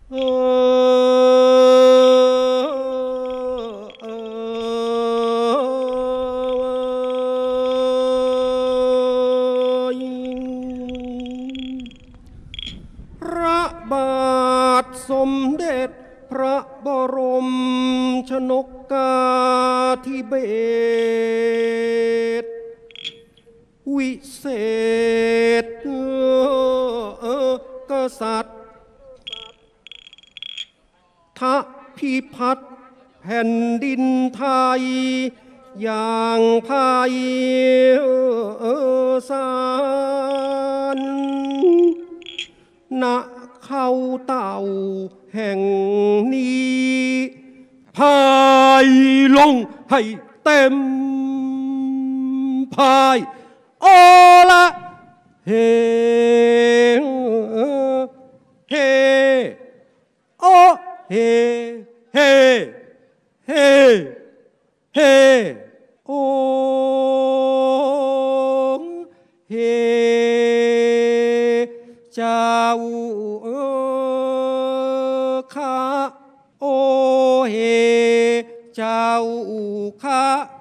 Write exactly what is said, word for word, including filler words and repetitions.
เออเออพระบาทสมเด็จพระบรมชนกาธิเบศรวิเศษกษัตริย์ทพิพัฒน์แผ่นดินไทยอย่างไพศาลณเขาเต่าแห่งนี้พายลงให้เต็มพายโอละเฮเฮโอเฮเฮเฮเฮโอเฮเจ้าข้าโอเฮเจ้าข้า